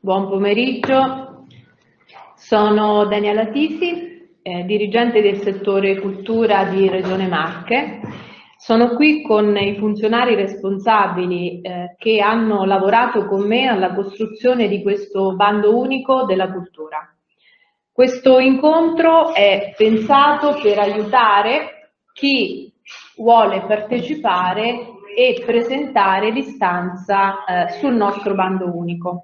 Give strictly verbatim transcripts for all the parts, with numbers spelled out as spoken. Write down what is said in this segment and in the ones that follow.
Buon pomeriggio, sono Daniela Tisi, eh, dirigente del settore cultura di Regione Marche. Sono qui con i funzionari responsabili eh, che hanno lavorato con me alla costruzione di questo bando unico della cultura. Questo incontro è pensato per aiutare chi vuole partecipare e presentare l'istanza eh, sul nostro bando unico.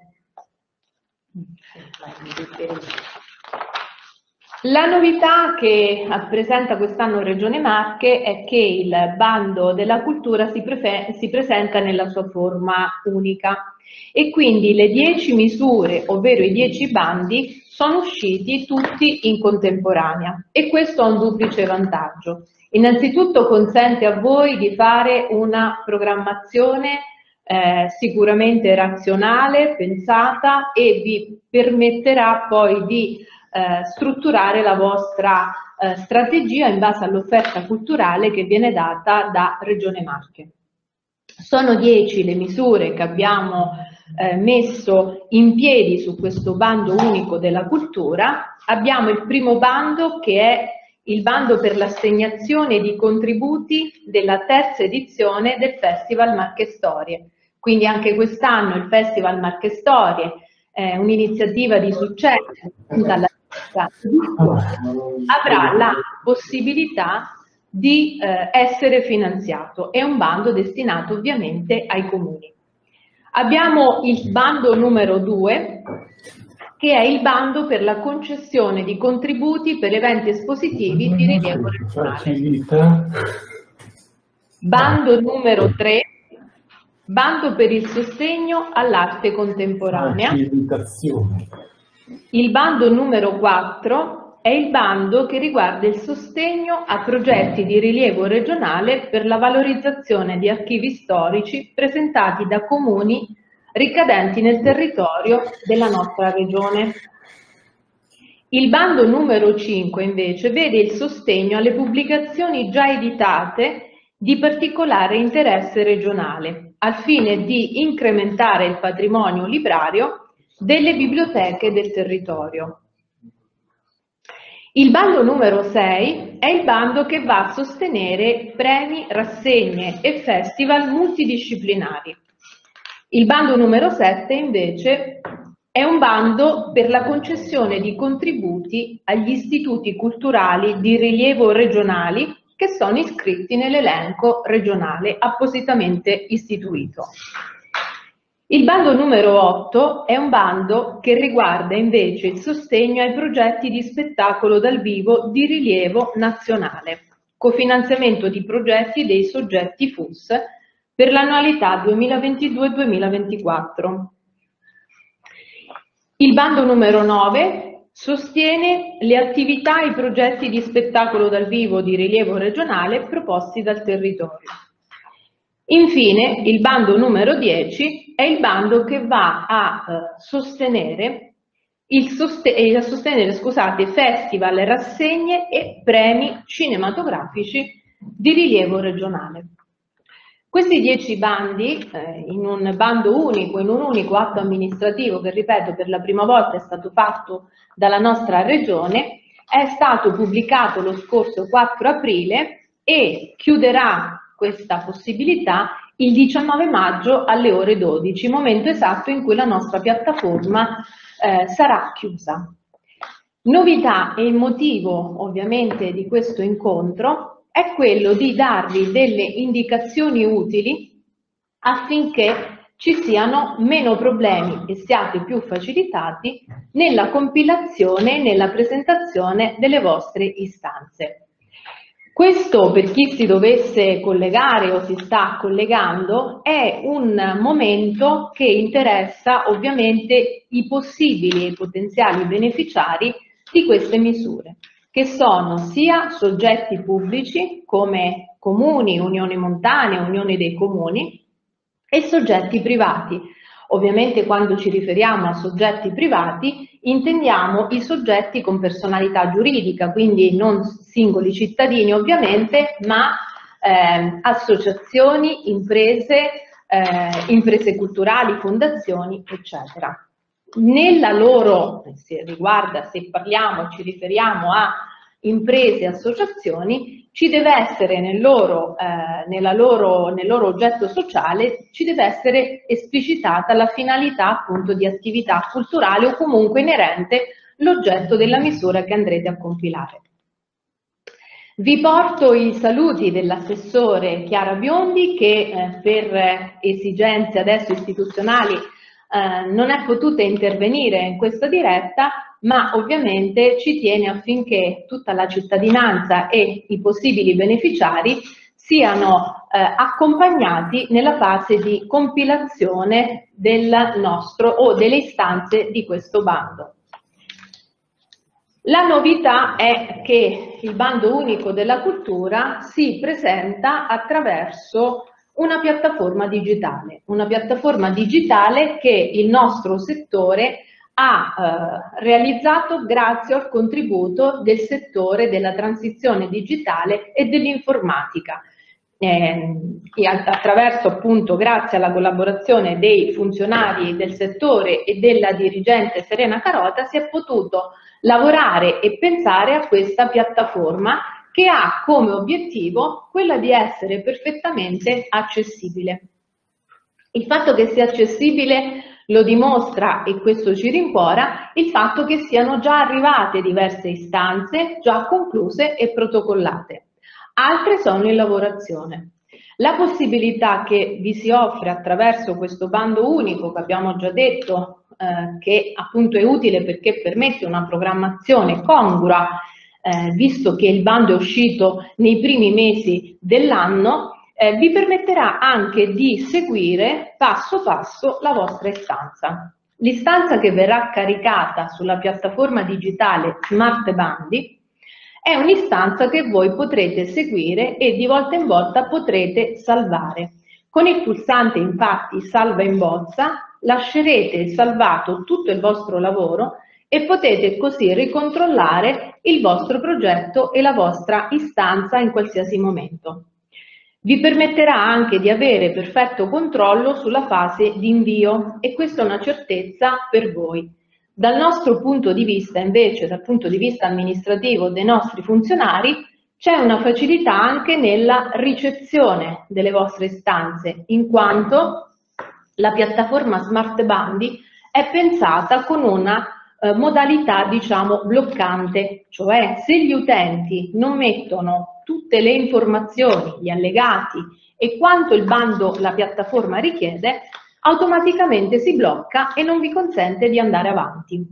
La novità che presenta quest'anno Regione Marche è che il bando della cultura si, si presenta nella sua forma unica e quindi le dieci misure, ovvero i dieci bandi, sono usciti tutti in contemporanea e questo ha un duplice vantaggio. Innanzitutto consente a voi di fare una programmazione eh, sicuramente razionale, pensata e vi permetterà poi di eh, strutturare la vostra eh, strategia in base all'offerta culturale che viene data da Regione Marche. Sono dieci le misure che abbiamo eh, messo in piedi su questo bando unico della cultura. Abbiamo il primo bando che è il bando per l'assegnazione di contributi della terza edizione del Festival Marche Storie. Quindi anche quest'anno il Festival Marche Storie è un'iniziativa di successo dalla avrà la possibilità di eh, essere finanziato. È un bando destinato ovviamente ai comuni. Abbiamo il bando numero due, che è il bando per la concessione di contributi per eventi espositivi di rilievo regionale. Bando numero tre, bando per il sostegno all'arte contemporanea. Il bando numero quattro è il bando che riguarda il sostegno a progetti di rilievo regionale per la valorizzazione di archivi storici presentati da comuni ricadenti nel territorio della nostra regione. Il bando numero cinque invece vede il sostegno alle pubblicazioni già editate di particolare interesse regionale, al fine di incrementare il patrimonio librario delle biblioteche del territorio. Il bando numero sei è il bando che va a sostenere premi, rassegne e festival multidisciplinari. Il bando numero sette invece è un bando per la concessione di contributi agli istituti culturali di rilievo regionali che sono iscritti nell'elenco regionale appositamente istituito. Il bando numero otto è un bando che riguarda invece il sostegno ai progetti di spettacolo dal vivo di rilievo nazionale, cofinanziamento di progetti dei soggetti F U S per l'annualità duemilaventidue duemilaventiquattro. Il bando numero nove sostiene le attività e i progetti di spettacolo dal vivo di rilievo regionale proposti dal territorio. Infine, il bando numero dieci è il bando che va a eh, sostenere, il soste eh, a sostenere scusate, festival, rassegne e premi cinematografici di rilievo regionale. Questi dieci bandi, eh, in un bando unico, in un unico atto amministrativo, che ripeto per la prima volta è stato fatto dalla nostra regione, è stato pubblicato lo scorso quattro aprile e chiuderà questa possibilità il diciannove maggio alle ore dodici, momento esatto in cui la nostra piattaforma eh, sarà chiusa. Novità e il motivo ovviamente di questo incontro è quello di darvi delle indicazioni utili affinché ci siano meno problemi e siate più facilitati nella compilazione e nella presentazione delle vostre istanze. Questo, per chi si dovesse collegare o si sta collegando, è un momento che interessa ovviamente i possibili e i potenziali beneficiari di queste misure, che sono sia soggetti pubblici come comuni, unioni montane, unioni dei comuni, e soggetti privati. Ovviamente quando ci riferiamo a soggetti privati intendiamo i soggetti con personalità giuridica, quindi non singoli cittadini ovviamente, ma eh, associazioni, imprese, eh, imprese culturali, fondazioni, eccetera. nella loro, se riguarda, se parliamo, ci riferiamo a imprese e associazioni, ci deve essere nel loro, eh, nella loro, nel loro oggetto sociale, ci deve essere esplicitata la finalità appunto di attività culturale o comunque inerente l'oggetto della misura che andrete a compilare. Vi porto i saluti dell'assessore Chiara Biondi che eh, per esigenze adesso istituzionali eh, non è potuta intervenire in questa diretta, ma ovviamente ci tiene affinché tutta la cittadinanza e i possibili beneficiari siano eh, accompagnati nella fase di compilazione del nostro o delle istanze di questo bando. La novità è che il bando unico della cultura si presenta attraverso una piattaforma digitale, una piattaforma digitale che il nostro settore ha eh, realizzato grazie al contributo del settore della transizione digitale e dell'informatica. Eh, attraverso appunto, grazie alla collaborazione dei funzionari del settore e della dirigente Serena Carota, si è potuto lavorare e pensare a questa piattaforma che ha come obiettivo quella di essere perfettamente accessibile. Il fatto che sia accessibile lo dimostra, e questo ci rincuora, il fatto che siano già arrivate diverse istanze, già concluse e protocollate. Altre sono in lavorazione. La possibilità che vi si offre attraverso questo bando unico, che abbiamo già detto, eh, che appunto è utile perché permette una programmazione congrua, eh, visto che il bando è uscito nei primi mesi dell'anno, eh, vi permetterà anche di seguire passo passo la vostra istanza. L'istanza che verrà caricata sulla piattaforma digitale Smart Bandi è un'istanza che voi potrete seguire e di volta in volta potrete salvare. Con il pulsante infatti salva in bozza lascerete salvato tutto il vostro lavoro e potete così ricontrollare il vostro progetto e la vostra istanza in qualsiasi momento. Vi permetterà anche di avere perfetto controllo sulla fase di invio e questa è una certezza per voi. Dal nostro punto di vista invece, dal punto di vista amministrativo dei nostri funzionari, c'è una facilità anche nella ricezione delle vostre istanze, in quanto la piattaforma Smart Bandi è pensata con una eh, modalità, diciamo, bloccante, cioè se gli utenti non mettono tutte le informazioni, gli allegati e quanto il bando, la piattaforma richiede, automaticamente si blocca e non vi consente di andare avanti.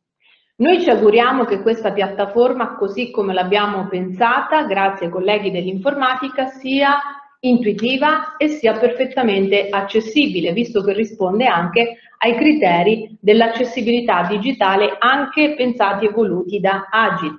Noi ci auguriamo che questa piattaforma, così come l'abbiamo pensata, grazie ai colleghi dell'informatica, sia intuitiva e sia perfettamente accessibile, visto che risponde anche ai criteri dell'accessibilità digitale anche pensati e voluti da Agid.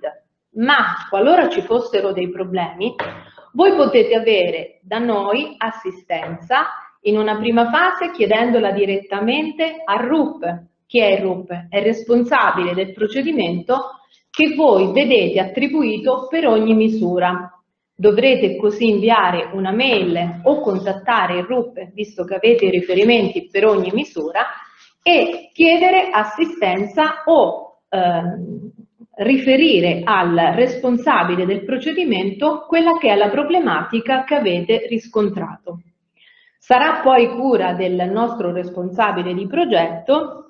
Ma qualora ci fossero dei problemi, voi potete avere da noi assistenza in una prima fase chiedendola direttamente al R U P. Chi è il R U P? È il responsabile del procedimento che voi vedete attribuito per ogni misura. Dovrete così inviare una mail o contattare il R U P, visto che avete i riferimenti per ogni misura, e chiedere assistenza o ehm, riferire al responsabile del procedimento quella che è la problematica che avete riscontrato. Sarà poi cura del nostro responsabile di progetto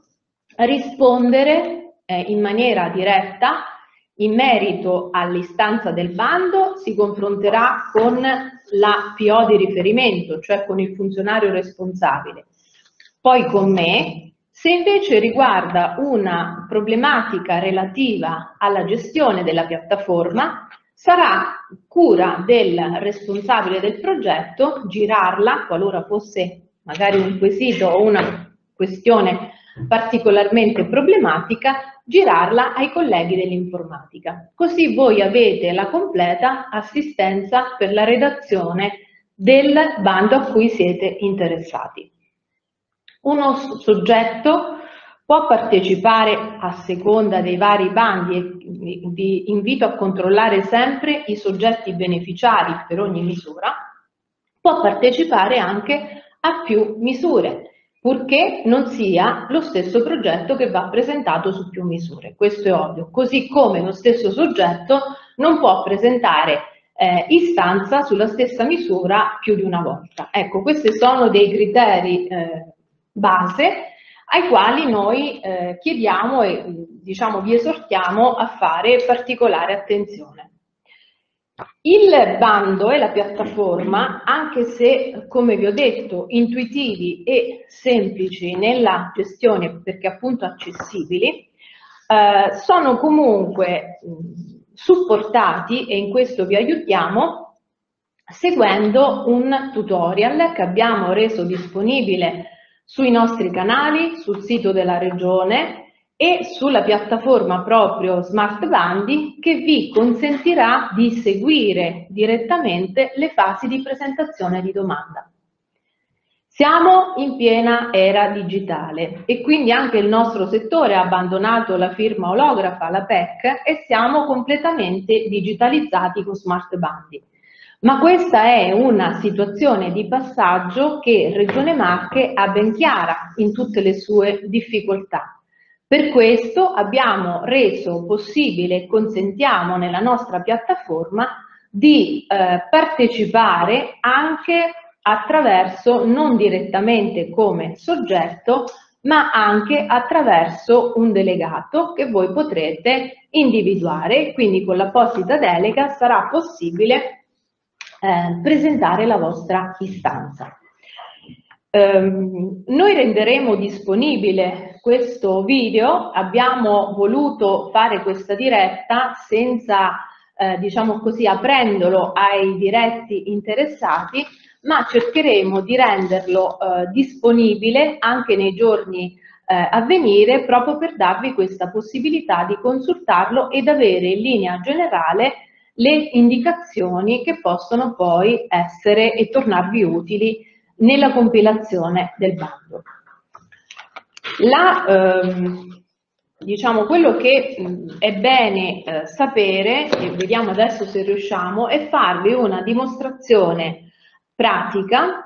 rispondere eh, in maniera diretta in merito all'istanza del bando. Si confronterà con la P O di riferimento, cioè con il funzionario responsabile, poi con me. Se invece riguarda una problematica relativa alla gestione della piattaforma, sarà cura del responsabile del progetto girarla, qualora fosse magari un quesito o una questione particolarmente problematica, girarla ai colleghi dell'informatica. Così voi avete la completa assistenza per la redazione del bando a cui siete interessati. Uno soggetto può partecipare a seconda dei vari bandi e vi invito a controllare sempre i soggetti beneficiari per ogni misura, può partecipare anche a più misure. purché non sia lo stesso progetto che va presentato su più misure, questo è ovvio, così come lo stesso soggetto non può presentare eh, istanza sulla stessa misura più di una volta. Ecco, questi sono dei criteri eh, base ai quali noi eh, chiediamo e diciamo vi esortiamo a fare particolare attenzione. Il bando e la piattaforma, anche se, come vi ho detto, intuitivi e semplici nella gestione perché appunto accessibili, eh, sono comunque mh, supportati, e in questo vi aiutiamo, seguendo un tutorial che abbiamo reso disponibile sui nostri canali, sul sito della Regione e sulla piattaforma proprio Smart Bandi, che vi consentirà di seguire direttamente le fasi di presentazione di domanda. Siamo in piena era digitale e quindi anche il nostro settore ha abbandonato la firma olografa, la P E C, e siamo completamente digitalizzati con Smart Bandi. Ma questa è una situazione di passaggio che Regione Marche ha ben chiara in tutte le sue difficoltà. Per questo abbiamo reso possibile e consentiamo nella nostra piattaforma di eh, partecipare anche attraverso, non direttamente come soggetto, ma anche attraverso un delegato che voi potrete individuare, quindi con l'apposita delega sarà possibile eh, presentare la vostra istanza. Um, noi renderemo disponibile questo video, abbiamo voluto fare questa diretta senza, eh, diciamo così, aprendolo ai diretti interessati, ma cercheremo di renderlo eh, disponibile anche nei giorni eh, a venire, proprio per darvi questa possibilità di consultarlo ed avere in linea generale le indicazioni che possono poi essere e tornarvi utili nella compilazione del bando. La, ehm, diciamo, quello che mh, è bene eh, sapere, e vediamo adesso se riusciamo, è farvi una dimostrazione pratica,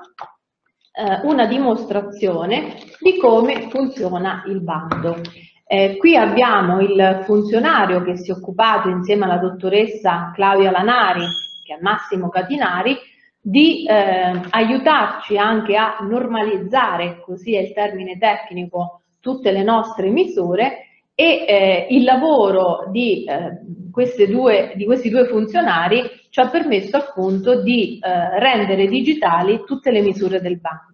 eh, una dimostrazione di come funziona il bando. Eh, qui abbiamo il funzionario che si è occupato insieme alla dottoressa Claudia Lanari, che è Massimo Catinari, di eh, aiutarci anche a normalizzare, così è il termine tecnico, tutte le nostre misure, e eh, il lavoro di, eh, queste due, di questi due funzionari ci ha permesso appunto di eh, rendere digitali tutte le misure del bando.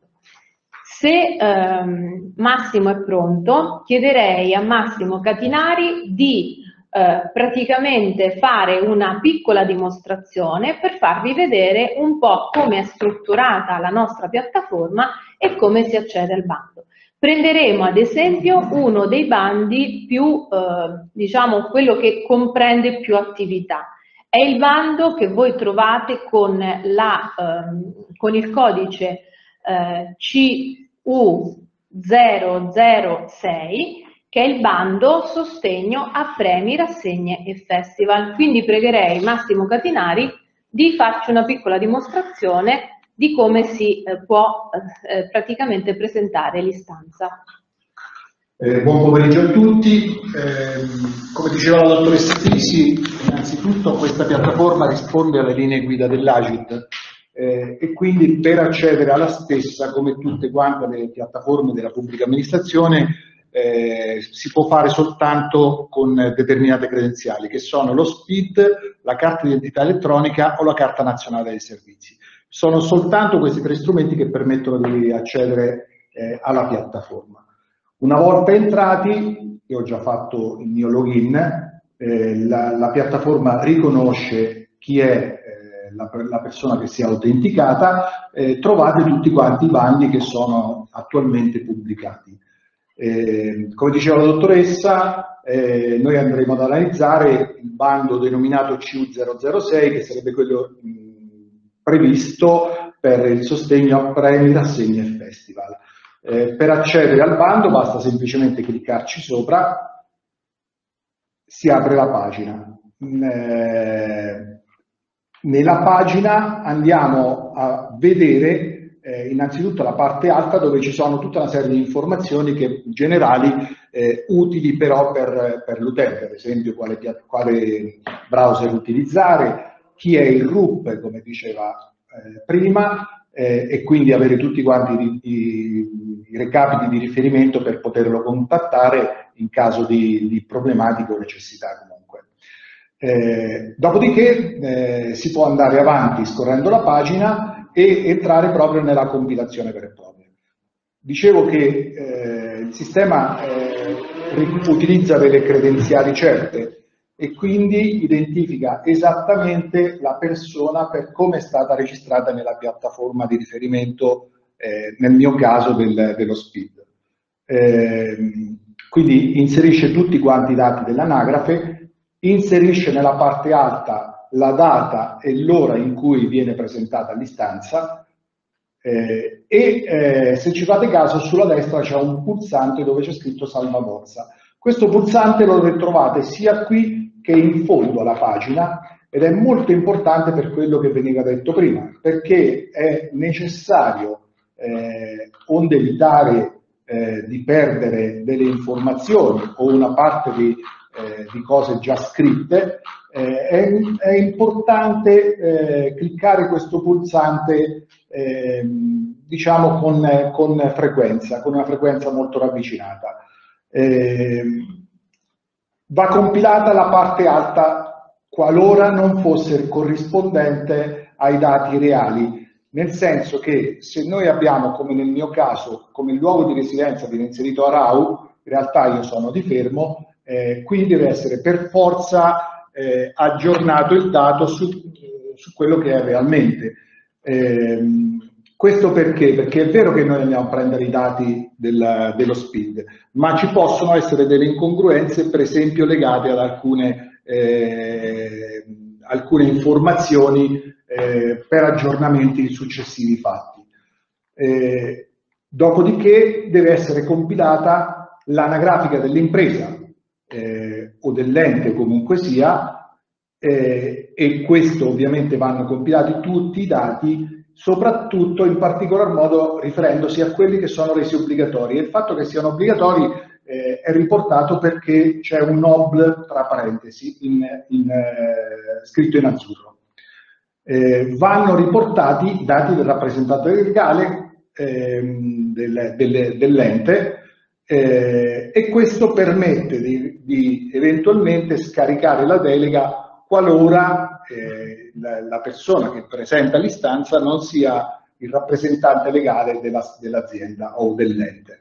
Se ehm, Massimo è pronto, chiederei a Massimo Catinari di eh, praticamente fare una piccola dimostrazione per farvi vedere un po' come è strutturata la nostra piattaforma e come si accede al bando. Prenderemo ad esempio uno dei bandi più, eh, diciamo, quello che comprende più attività. È il bando che voi trovate con, la, eh, con il codice eh, C U zero zero sei, che è il bando sostegno a premi, rassegne e festival. Quindi pregherei Massimo Catinari di farci una piccola dimostrazione di come si eh, può eh, praticamente presentare l'istanza. Eh, buon pomeriggio a tutti. Eh, come diceva la dottoressa Fisi, innanzitutto questa piattaforma risponde alle linee guida dell'Agid eh, e quindi per accedere alla stessa, come tutte quante le piattaforme della pubblica amministrazione, eh, si può fare soltanto con determinate credenziali, che sono lo S P I D, la carta d'identità elettronica o la carta nazionale dei servizi. Sono soltanto questi tre strumenti che permettono di accedere eh, alla piattaforma. Una volta entrati, io ho già fatto il mio login, eh, la, la piattaforma riconosce chi è eh, la, la persona che si è autenticata, eh, trovate tutti quanti i bandi che sono attualmente pubblicati. Eh, come diceva la dottoressa, eh, noi andremo ad analizzare il bando denominato C U zero zero sei, che sarebbe quello mh, previsto per il sostegno a premi, rassegne e festival. Eh, per accedere al bando basta semplicemente cliccarci sopra, si apre la pagina. Eh, nella pagina andiamo a vedere eh, innanzitutto la parte alta dove ci sono tutta una serie di informazioni che, generali, eh, utili però per, per l'utente, ad esempio quale, quale browser utilizzare, chi è il R U P, come diceva eh, prima, eh, e quindi avere tutti quanti i, i, i recapiti di riferimento per poterlo contattare in caso di, di problematiche o necessità comunque. Eh, dopodiché eh, si può andare avanti scorrendo la pagina e entrare proprio nella compilazione vera e propria. Dicevo che eh, il sistema eh, utilizza delle credenziali certe e quindi identifica esattamente la persona per come è stata registrata nella piattaforma di riferimento, eh, nel mio caso del, dello SPID. Eh, quindi inserisce tutti quanti i dati dell'anagrafe, inserisce nella parte alta la data e l'ora in cui viene presentata l'istanza, eh, e eh, se ci fate caso sulla destra c'è un pulsante dove c'è scritto salva bozza. Questo pulsante lo trovate sia qui che in fondo alla pagina ed è molto importante per quello che veniva detto prima, perché è necessario, eh, onde evitare eh, di perdere delle informazioni o una parte di Eh, di cose già scritte, eh, è, è importante eh, cliccare questo pulsante eh, diciamo con, con frequenza, con una frequenza molto ravvicinata. Eh, va compilata la parte alta qualora non fosse corrispondente ai dati reali, nel senso che se noi abbiamo, come nel mio caso, come il luogo di residenza viene inserito a Rau, in realtà io sono di Fermo, Eh, qui deve essere per forza eh, aggiornato il dato su, su quello che è realmente. Eh, questo perché? Perché è vero che noi andiamo a prendere i dati del, dello SPID, ma ci possono essere delle incongruenze, per esempio legate ad alcune, eh, alcune informazioni eh, per aggiornamenti successivi fatti. Eh, dopodiché deve essere compilata l'anagrafica dell'impresa, Eh, o dell'ente comunque sia, eh, e questo ovviamente vanno compilati tutti i dati, soprattutto in particolar modo riferendosi a quelli che sono resi obbligatori. E il fatto che siano obbligatori eh, è riportato perché c'è un O B L tra parentesi in, in, eh, scritto in azzurro. Eh, vanno riportati i dati del rappresentante legale ehm, del, del, dell'ente, Eh, e questo permette di, di eventualmente scaricare la delega qualora eh, la, la persona che presenta l'istanza non sia il rappresentante legale della, dell'azienda o dell'ente.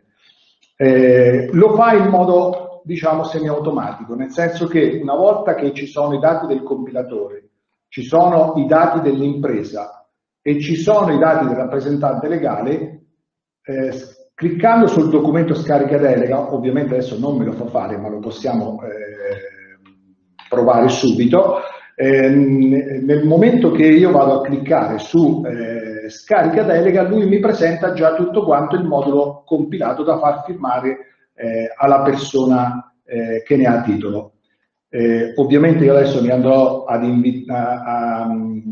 Eh, lo fa in modo, diciamo, semiautomatico, nel senso che una volta che ci sono i dati del compilatore, ci sono i dati dell'impresa e ci sono i dati del rappresentante legale, eh, cliccando sul documento scarica delega, ovviamente adesso non me lo fa fare, ma lo possiamo eh, provare subito, eh, nel momento che io vado a cliccare su eh, scarica delega, lui mi presenta già tutto quanto il modulo compilato da far firmare eh, alla persona eh, che ne ha titolo. Eh, ovviamente io adesso mi andrò ad invitare a,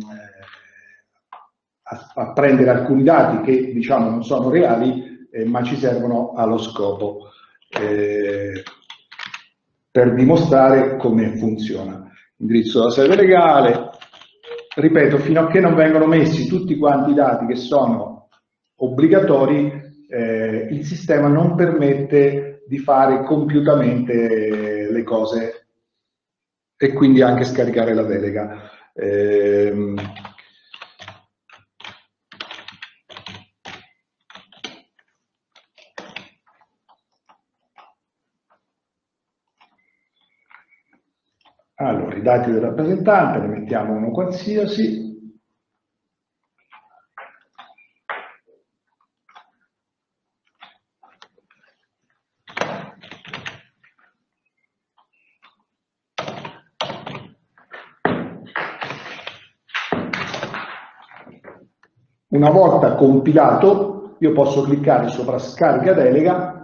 a, a prendere alcuni dati che diciamo non sono reali, Eh, ma ci servono allo scopo eh, per dimostrare come funziona. Indirizzo della sede legale, ripeto, fino a che non vengono messi tutti quanti i dati che sono obbligatori, eh, il sistema non permette di fare compiutamente le cose e quindi anche scaricare la delega. Eh, Allora, i dati del rappresentante, ne mettiamo uno qualsiasi. Una volta compilato, io posso cliccare sopra scarica delega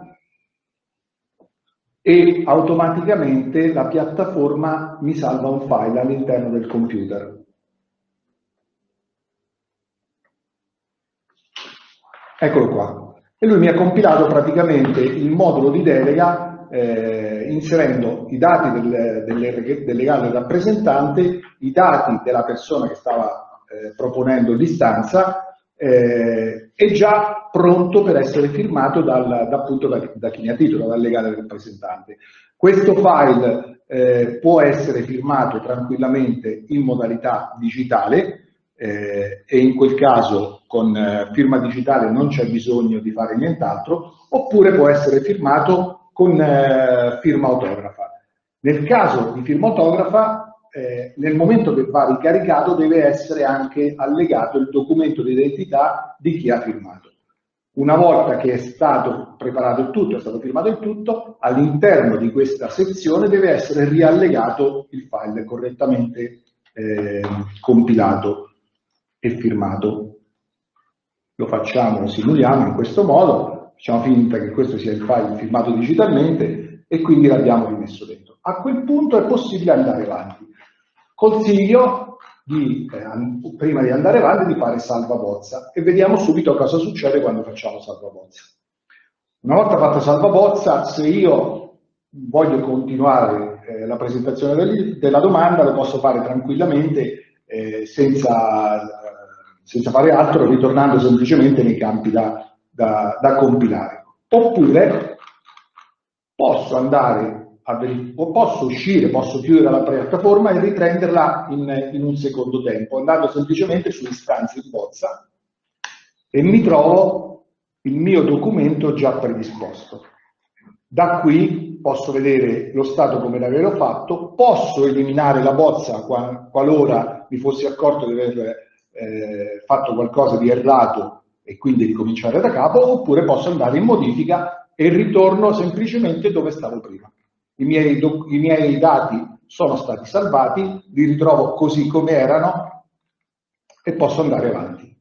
e automaticamente la piattaforma mi salva un file all'interno del computer. Eccolo qua. E lui mi ha compilato praticamente il modulo di delega eh, inserendo i dati del, del, del legale rappresentante, i dati della persona che stava eh, proponendo l'istanza, eh, è già pronto per essere firmato dal, da, appunto, da, da chi ne ha titolo, dal legale rappresentante. Questo file eh, può essere firmato tranquillamente in modalità digitale, Eh, e in quel caso con eh, firma digitale non c'è bisogno di fare nient'altro, oppure può essere firmato con eh, firma autografa. Nel caso di firma autografa, eh, nel momento che va ricaricato deve essere anche allegato il documento di identità di chi ha firmato. Una volta che è stato preparato il tutto, è stato firmato il tutto, all'interno di questa sezione deve essere riallegato il file correttamente eh, compilato e firmato. Lo facciamo, lo simuliamo in questo modo, facciamo finta che questo sia il file firmato digitalmente e quindi l'abbiamo rimesso dentro. A quel punto è possibile andare avanti. Consiglio di, eh, prima di andare avanti, di fare salva bozza e vediamo subito cosa succede quando facciamo salva bozza. Una volta fatta salva bozza, se io voglio continuare eh, la presentazione del, della domanda, lo posso fare tranquillamente eh, senza senza fare altro, ritornando semplicemente nei campi da, da, da compilare. Oppure posso andare a o posso uscire, posso chiudere la piattaforma e riprenderla in, in un secondo tempo, andando semplicemente su istanze di bozza e mi trovo il mio documento già predisposto. Da qui posso vedere lo stato come l'avevo fatto, posso eliminare la bozza qualora mi fossi accorto di aver Eh, fatto qualcosa di errato e quindi ricominciare da capo, oppure posso andare in modifica e ritorno semplicemente dove stavo prima. I miei, i miei dati sono stati salvati, li ritrovo così come erano e posso andare avanti.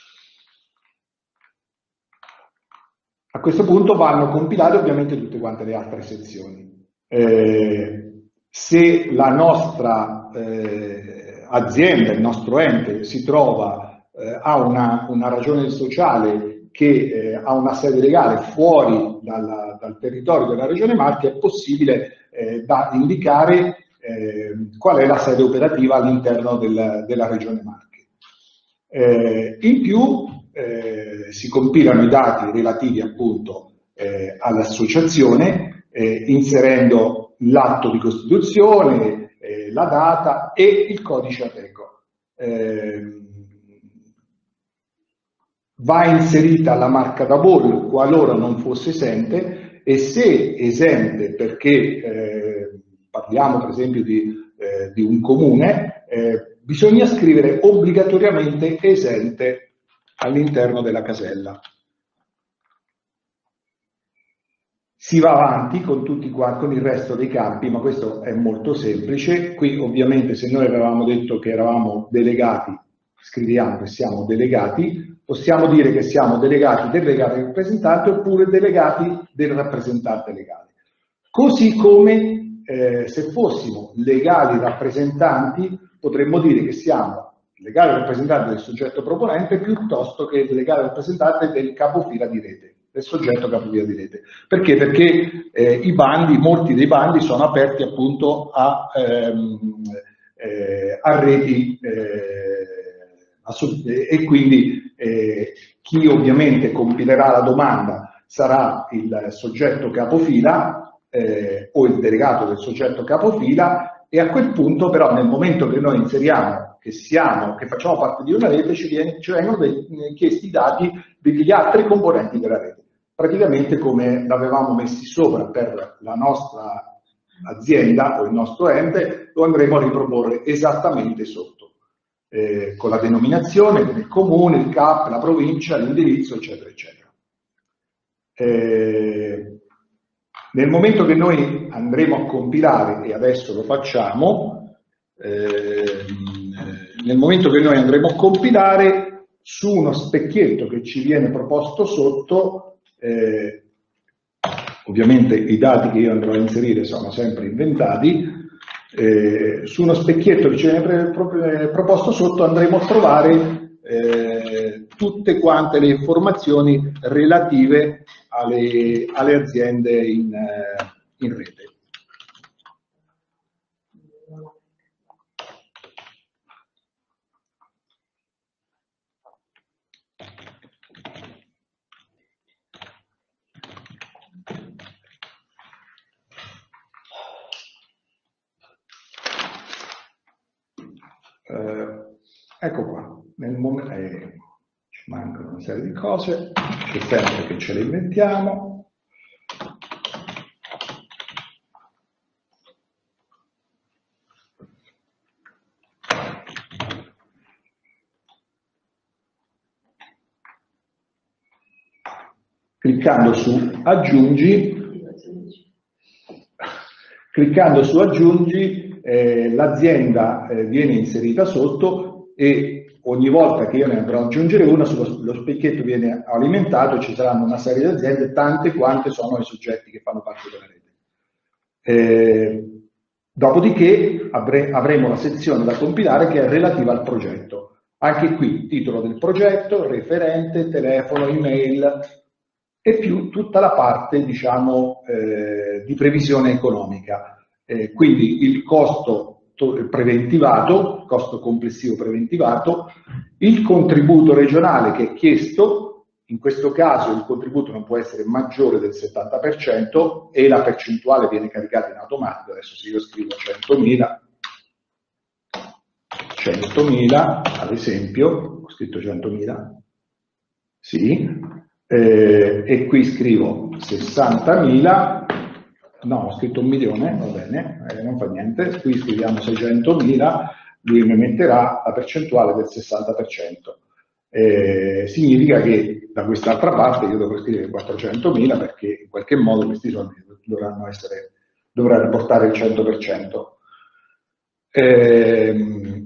A questo punto vanno compilate ovviamente tutte quante le altre sezioni. Eh, se la nostra eh, azienda, il nostro ente, si trova, eh, ha una, una ragione sociale che eh, ha una sede legale fuori dalla, dal territorio della Regione Marche, è possibile eh, da indicare eh, qual è la sede operativa all'interno del, della Regione Marche. Eh, in più eh, si compilano i dati relativi appunto eh, all'associazione, eh, inserendo l'atto di costituzione, la data e il codice Ateco. Eh, va inserita la marca da bollo qualora non fosse esente, e se esente perché eh, parliamo per esempio di, eh, di un comune, eh, bisogna scrivere obbligatoriamente esente all'interno della casella. Si va avanti con tutti qua, con il resto dei campi, ma questo è molto semplice. Qui ovviamente se noi avevamo detto che eravamo delegati, scriviamo che siamo delegati, possiamo dire che siamo delegati del legale rappresentante oppure delegati del rappresentante legale. Così come eh, se fossimo legali rappresentanti potremmo dire che siamo legale rappresentante del soggetto proponente piuttosto che legale rappresentante del capofila di rete, del soggetto capofila di rete. Perché? Perché eh, i bandi, molti dei bandi sono aperti appunto a, ehm, eh, a reti eh, a, e quindi eh, chi ovviamente compilerà la domanda sarà il soggetto capofila eh, o il delegato del soggetto capofila, e a quel punto però nel momento che noi inseriamo che siamo, che facciamo parte di una rete, ci, viene, ci vengono dei, chiesti i dati degli altri componenti della rete. Praticamente come l'avevamo messi sopra per la nostra azienda o il nostro ente, lo andremo a riproporre esattamente sotto, eh, con la denominazione, il comune, il C A P, la provincia, l'indirizzo, eccetera, eccetera. Eh, nel momento che noi andremo a compilare, e adesso lo facciamo, eh, nel momento che noi andremo a compilare, su uno specchietto che ci viene proposto sotto, Eh, ovviamente i dati che io andrò a inserire sono sempre inventati, eh, su uno specchietto che ci viene proposto sotto andremo a trovare eh, tutte quante le informazioni relative alle, alle aziende in, in rete. Eh, ecco qua, nel momento, eh, ci mancano una serie di cose, c'è sempre che ce le inventiamo. Cliccando su aggiungi, cliccando su aggiungi, Eh, l'azienda eh, viene inserita sotto e ogni volta che io ne andrò ad aggiungere una, sullo, lo specchietto viene alimentato e ci saranno una serie di aziende, tante quante sono i soggetti che fanno parte della rete. Eh, dopodiché avre, avremo la sezione da compilare che è relativa al progetto. Anche qui titolo del progetto, referente, telefono, email e più tutta la parte, diciamo, eh, di previsione economica. Eh, quindi il costo preventivato, costo complessivo preventivato, il contributo regionale che è chiesto, in questo caso il contributo non può essere maggiore del settanta per cento e la percentuale viene caricata in automatico. Adesso se io scrivo centomila, centomila ad esempio, ho scritto centomila, sì, eh, e qui scrivo sessantamila, no, ho scritto un milione, va bene, eh, non fa niente, qui scriviamo seicentomila, lui mi metterà la percentuale del sessanta per cento. Eh, significa che da quest'altra parte io dovrò scrivere quattrocentomila perché in qualche modo questi soldi dovranno essere, dovranno portare il cento per cento. Eh,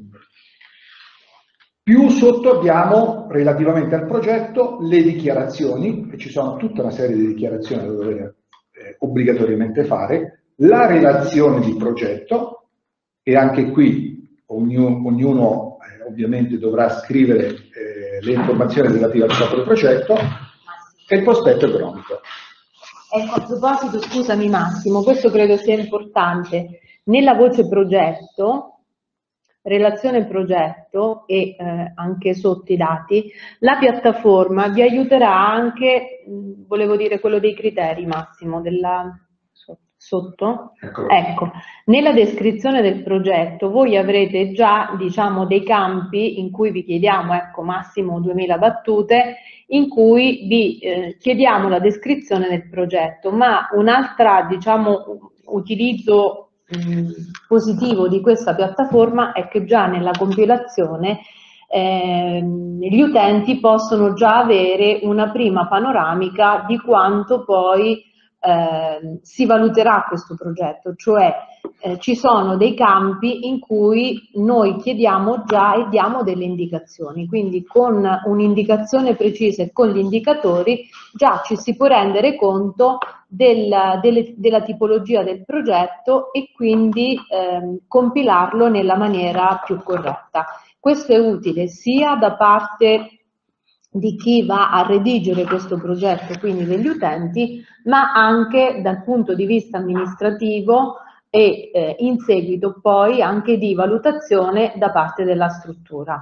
più sotto abbiamo, relativamente al progetto, le dichiarazioni, e ci sono tutta una serie di dichiarazioni da dover eh, obbligatoriamente fare, la relazione di progetto, e anche qui ognuno, ognuno eh, ovviamente dovrà scrivere eh, le informazioni relative al proprio progetto, e il prospetto economico. Ecco, a proposito, scusami Massimo, questo credo sia importante. Nella voce progetto, relazione progetto e eh, anche sotto i dati, la piattaforma vi aiuterà anche, mh, volevo dire quello dei criteri Massimo, della, sotto, Eccolo. Ecco, nella descrizione del progetto voi avrete già, diciamo, dei campi in cui vi chiediamo, ecco, massimo duemila battute, in cui vi eh, chiediamo la descrizione del progetto, ma un'altra, diciamo, utilizzo positivo di questa piattaforma è che già nella compilazione eh, gli utenti possono già avere una prima panoramica di quanto poi eh, si valuterà questo progetto, cioè eh, ci sono dei campi in cui noi chiediamo già e diamo delle indicazioni, quindi con un'indicazione precisa e con gli indicatori già ci si può rendere conto del, delle, della tipologia del progetto e quindi ehm, compilarlo nella maniera più corretta. Questo è utile sia da parte di chi va a redigere questo progetto, quindi degli utenti, ma anche dal punto di vista amministrativo e eh, in seguito poi anche di valutazione da parte della struttura.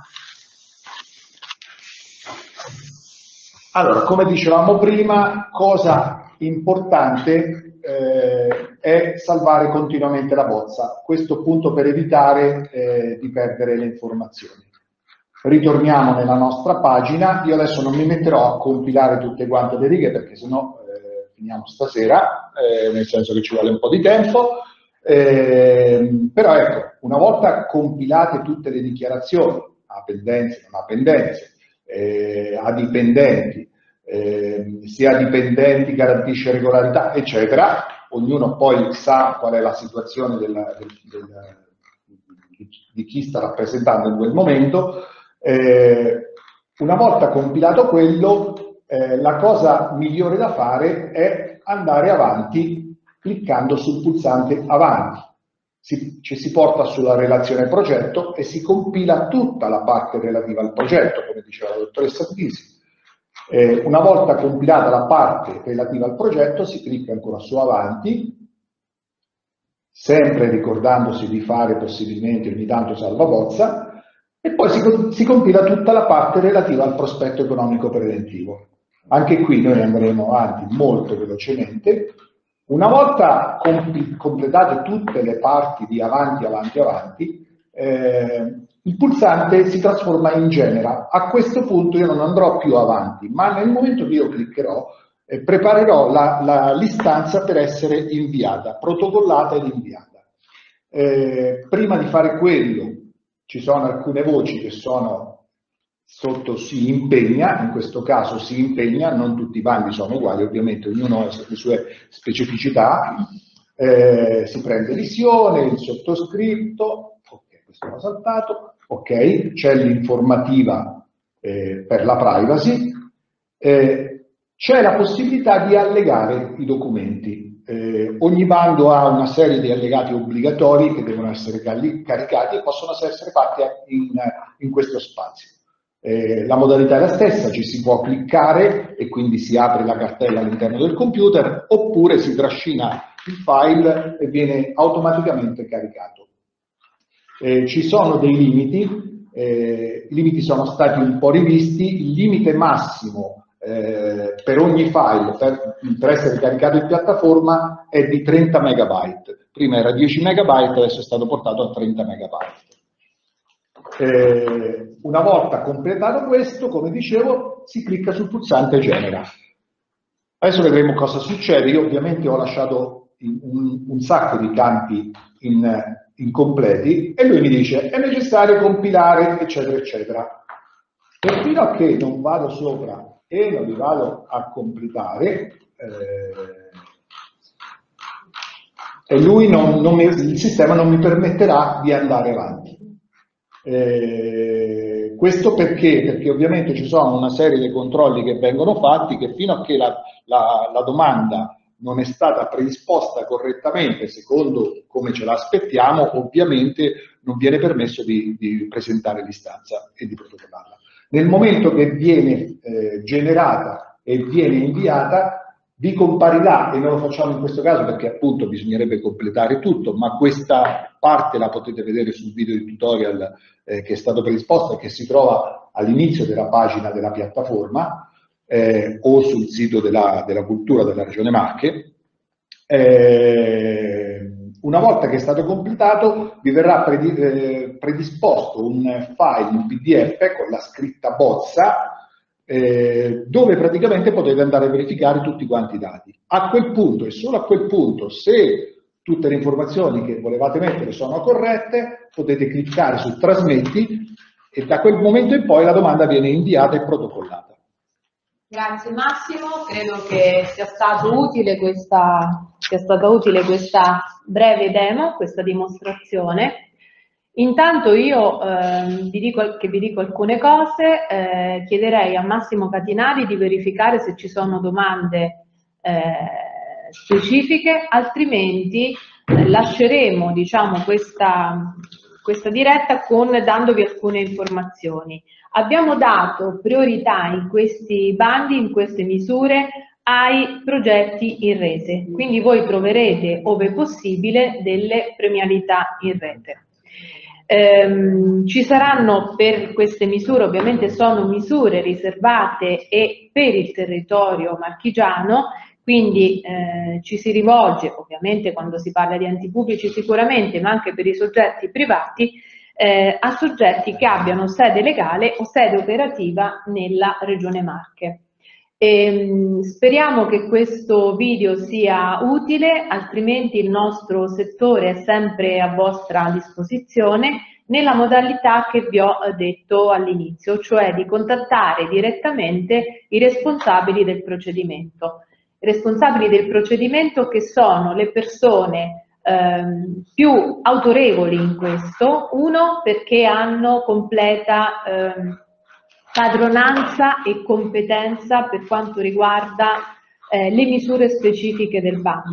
Allora, come dicevamo prima, cosa importante eh, è salvare continuamente la bozza, questo appunto per evitare eh, di perdere le informazioni. Ritorniamo nella nostra pagina, io adesso non mi metterò a compilare tutte quante le righe perché sennò eh, finiamo stasera, eh, nel senso che ci vuole un po' di tempo, eh, però ecco, una volta compilate tutte le dichiarazioni, a pendenze, non a pendenze, eh, a dipendenti, eh, sia a dipendenti garantisce regolarità, eccetera, ognuno poi sa qual è la situazione della, del, del, di, di chi sta rappresentando in quel momento. Eh, una volta compilato quello, eh, la cosa migliore da fare è andare avanti cliccando sul pulsante avanti. si, ci si porta sulla relazione progetto e si compila tutta la parte relativa al progetto, come diceva la dottoressa Pisi. Eh, una volta compilata la parte relativa al progetto si clicca ancora su avanti, sempre ricordandosi di fare possibilmente ogni tanto salva bozza, e poi si, si compila tutta la parte relativa al prospetto economico preventivo. Anche qui noi andremo avanti molto velocemente. Una volta comp completate tutte le parti di avanti, avanti, avanti, eh, il pulsante si trasforma in genera. A questo punto io non andrò più avanti, ma nel momento che io cliccherò, eh, preparerò l'istanza per essere inviata, protocollata ed inviata. Eh, prima di fare quello, ci sono alcune voci che sono sotto si impegna, in questo caso si impegna, non tutti i bandi sono uguali, ovviamente ognuno ha le sue specificità, eh, si prende visione, il sottoscritto, ok, questo l'ho saltato, ok, c'è l'informativa eh, per la privacy, eh, c'è la possibilità di allegare i documenti. Eh, ogni bando ha una serie di allegati obbligatori che devono essere caricati e possono essere fatti in, in questo spazio. Eh, la modalità è la stessa, ci si può cliccare e quindi si apre la cartella all'interno del computer, oppure si trascina il file e viene automaticamente caricato. Eh, ci sono dei limiti, eh, i limiti sono stati un po' rivisti, il limite massimo Eh, per ogni file per, per essere caricato in piattaforma è di trenta megabyte. Prima era dieci megabyte, adesso è stato portato a trenta megabyte. Eh, una volta completato questo, come dicevo, si clicca sul pulsante genera. Adesso vedremo cosa succede. Io ovviamente ho lasciato un, un sacco di campi in, incompleti e lui mi dice è necessario compilare, eccetera, eccetera. E fino a che non vado sopra e non li vado a completare, eh, e lui non, non mi, il sistema non mi permetterà di andare avanti. Eh, questo perché? Perché ovviamente ci sono una serie di controlli che vengono fatti che fino a che la, la, la domanda non è stata predisposta correttamente secondo come ce l'aspettiamo, ovviamente non viene permesso di, di presentare l'istanza e di protocollarla. Nel momento che viene eh, generata e viene inviata, vi comparirà, e non lo facciamo in questo caso perché appunto bisognerebbe completare tutto, ma questa parte la potete vedere sul video di tutorial eh, che è stato predisposto e che si trova all'inizio della pagina della piattaforma eh, o sul sito della, della cultura della Regione Marche. Eh, una volta che è stato completato vi verrà predisposto un file, un P D F con la scritta bozza eh, dove praticamente potete andare a verificare tutti quanti i dati. A quel punto e solo a quel punto, se tutte le informazioni che volevate mettere sono corrette, potete cliccare su trasmetti e da quel momento in poi la domanda viene inviata e protocollata. Grazie Massimo, credo che sia stato utile questa, sia stata utile questa breve demo, questa dimostrazione. Intanto io eh, vi dico, che vi dico alcune cose, eh, chiederei a Massimo Catinari di verificare se ci sono domande eh, specifiche, altrimenti eh, lasceremo diciamo, questa, questa diretta con, dandovi alcune informazioni. Abbiamo dato priorità in questi bandi, in queste misure, ai progetti in rete, quindi voi troverete, ove possibile, delle premialità in rete. Ehm, ci saranno per queste misure, ovviamente sono misure riservate e per il territorio marchigiano, quindi eh, ci si rivolge, ovviamente quando si parla di enti pubblici sicuramente, ma anche per i soggetti privati, Eh, a soggetti che abbiano sede legale o sede operativa nella Regione Marche. E, speriamo che questo video sia utile, altrimenti il nostro settore è sempre a vostra disposizione nella modalità che vi ho detto all'inizio, cioè di contattare direttamente i responsabili del procedimento. I responsabili del procedimento che sono le persone Ehm, più autorevoli in questo, uno perché hanno completa ehm, padronanza e competenza per quanto riguarda eh, le misure specifiche del bando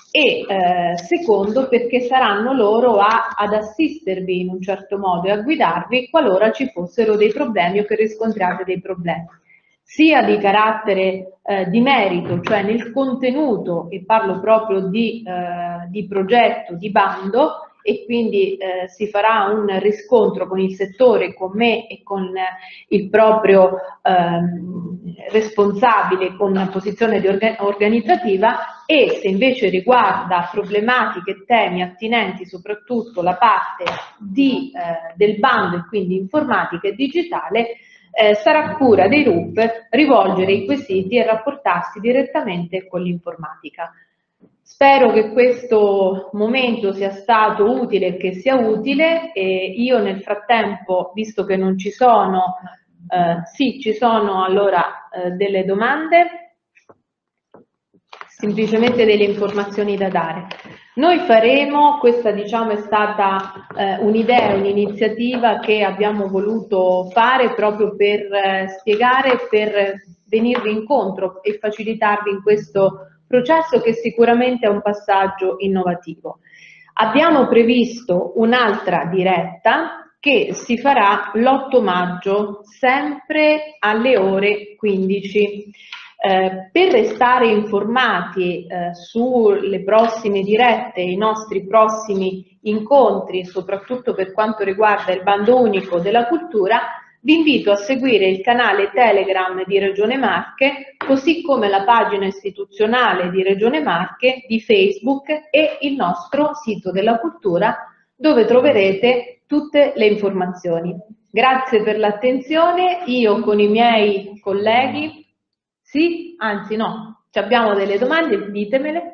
e eh, secondo perché saranno loro a, ad assistervi in un certo modo e a guidarvi qualora ci fossero dei problemi o che riscontriate dei problemi, sia di carattere eh, di merito, cioè nel contenuto, e parlo proprio di, eh, di progetto, di bando, e quindi eh, si farà un riscontro con il settore, con me e con il proprio ehm, responsabile con una posizione di orga organizzativa, e se invece riguarda problematiche, temi attinenti soprattutto la parte di, eh, del bando e quindi informatica e digitale, eh, sarà cura dei R U P rivolgere i quesiti e rapportarsi direttamente con l'informatica. Spero che questo momento sia stato utile e che sia utile, e io nel frattempo, visto che non ci sono, eh, sì, ci sono allora eh, delle domande, semplicemente delle informazioni da dare. Noi faremo, questa diciamo è stata eh, un'idea, un'iniziativa che abbiamo voluto fare proprio per eh, spiegare, per venirvi incontro e facilitarvi in questo processo che sicuramente è un passaggio innovativo. Abbiamo previsto un'altra diretta che si farà l'otto maggio, sempre alle ore quindici. Eh, per restare informati eh, sulle prossime dirette e i nostri prossimi incontri, soprattutto per quanto riguarda il bando unico della cultura, vi invito a seguire il canale Telegram di Regione Marche, così come la pagina istituzionale di Regione Marche, di Facebook, e il nostro sito della cultura, dove troverete tutte le informazioni. Grazie per l'attenzione. Io con i miei colleghi, sì, anzi no, abbiamo delle domande, ditemele.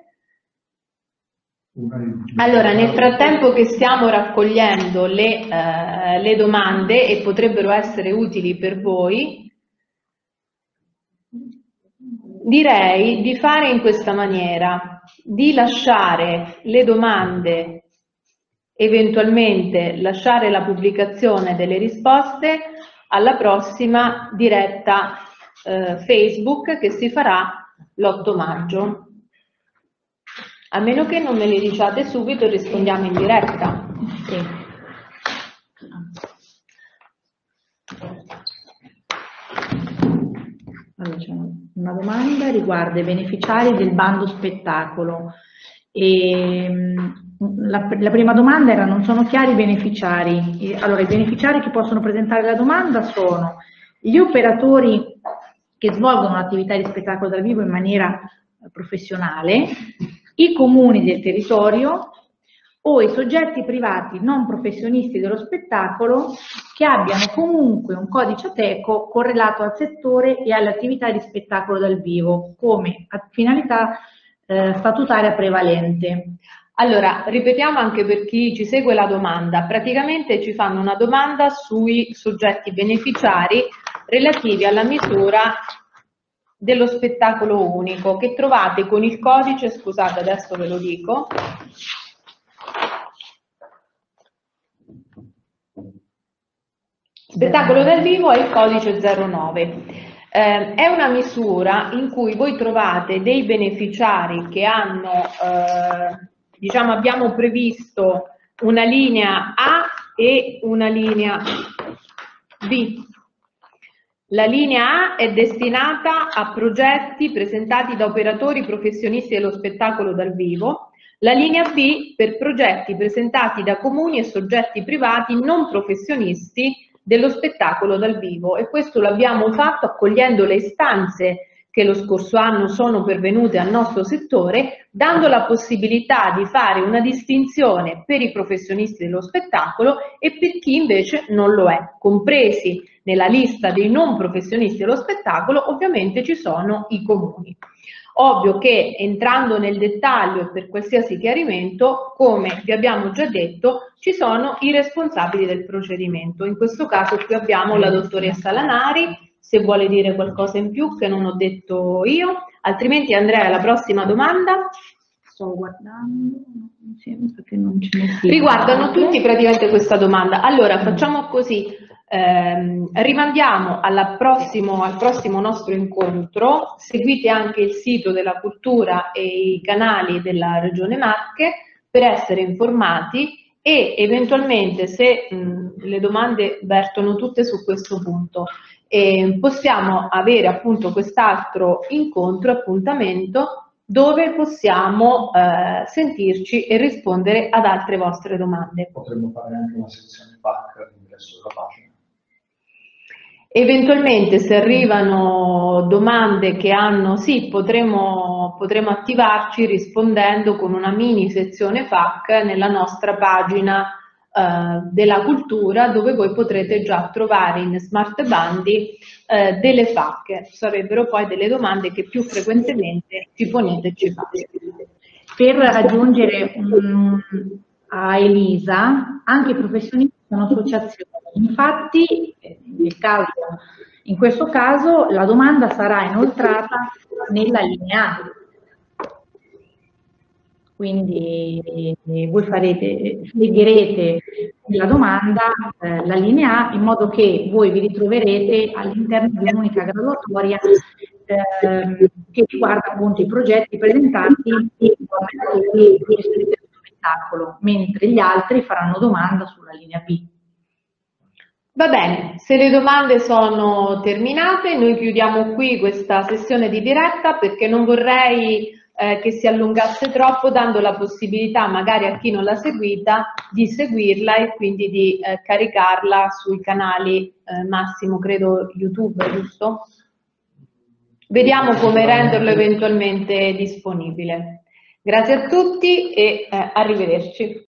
Allora, nel frattempo che stiamo raccogliendo le, eh, le domande, e potrebbero essere utili per voi, direi di fare in questa maniera, di lasciare le domande, eventualmente lasciare la pubblicazione delle risposte alla prossima diretta eh, Facebook che si farà l'otto maggio. A meno che non me le diciate subito e rispondiamo in diretta. Sì. Allora, c'è una domanda riguarda i beneficiari del bando spettacolo. E, la, la prima domanda era: non sono chiari i beneficiari. E, allora, i beneficiari che possono presentare la domanda sono gli operatori che svolgono l'attività di spettacolo dal vivo in maniera professionale, i comuni del territorio o i soggetti privati non professionisti dello spettacolo che abbiano comunque un codice Ateco correlato al settore e alle attività di spettacolo dal vivo come finalità eh, statutaria prevalente. Allora, ripetiamo anche per chi ci segue la domanda. Praticamente ci fanno una domanda sui soggetti beneficiari relativi alla misura dello spettacolo unico che trovate con il codice, scusate adesso ve lo dico, spettacolo dal vivo è il codice zero nove. Eh, è una misura in cui voi trovate dei beneficiari che hanno, eh, diciamo abbiamo previsto una linea A e una linea B. La linea A è destinata a progetti presentati da operatori professionisti dello spettacolo dal vivo, la linea B per progetti presentati da comuni e soggetti privati non professionisti dello spettacolo dal vivo, e questo l'abbiamo fatto accogliendo le istanze che lo scorso anno sono pervenute al nostro settore, dando la possibilità di fare una distinzione per i professionisti dello spettacolo e per chi invece non lo è, compresi nella lista dei non professionisti dello spettacolo ovviamente ci sono i comuni. Ovvio che entrando nel dettaglio per qualsiasi chiarimento, come vi abbiamo già detto, ci sono i responsabili del procedimento. In questo caso qui abbiamo la dottoressa Lanari, se vuole dire qualcosa in più che non ho detto io, altrimenti Andrea, la prossima domanda. Sto guardando, mi sembra che non ce ne sia. Riguardano tutti praticamente questa domanda. Allora facciamo così. Eh, rimandiamo alla prossimo, al prossimo nostro incontro. Seguite anche il sito della Cultura e i canali della Regione Marche per essere informati e eventualmente, se mh, le domande vertono tutte su questo punto, eh, possiamo avere appunto quest'altro incontro, appuntamento, dove possiamo eh, sentirci e rispondere ad altre vostre domande. Potremmo fare anche una sezione P A C all'ingresso della pagina. Eventualmente, se arrivano domande che hanno, sì, potremo, potremo attivarci rispondendo con una mini sezione F A Q nella nostra pagina eh, della cultura, dove voi potrete già trovare in Smart Bandi eh, delle F A Q. Sarebbero poi delle domande che più frequentemente ci ponete e ci fate. Per aggiungere um, a Elisa, anche i professionisti sono associazioni. Infatti, nel caso, in questo caso, la domanda sarà inoltrata nella linea A. Quindi voi farete, leggerete la domanda, eh, la linea A, in modo che voi vi ritroverete all'interno di un'unica graduatoria eh, che riguarda appunto i progetti presentati e di spettacolo, mentre gli altri faranno domanda sulla linea B. Va bene, se le domande sono terminate, noi chiudiamo qui questa sessione di diretta, perché non vorrei eh, che si allungasse troppo, dando la possibilità magari a chi non l'ha seguita di seguirla e quindi di eh, caricarla sui canali eh, Massimo, credo YouTube, giusto? Vediamo come renderlo eventualmente disponibile. Grazie a tutti e eh, arrivederci.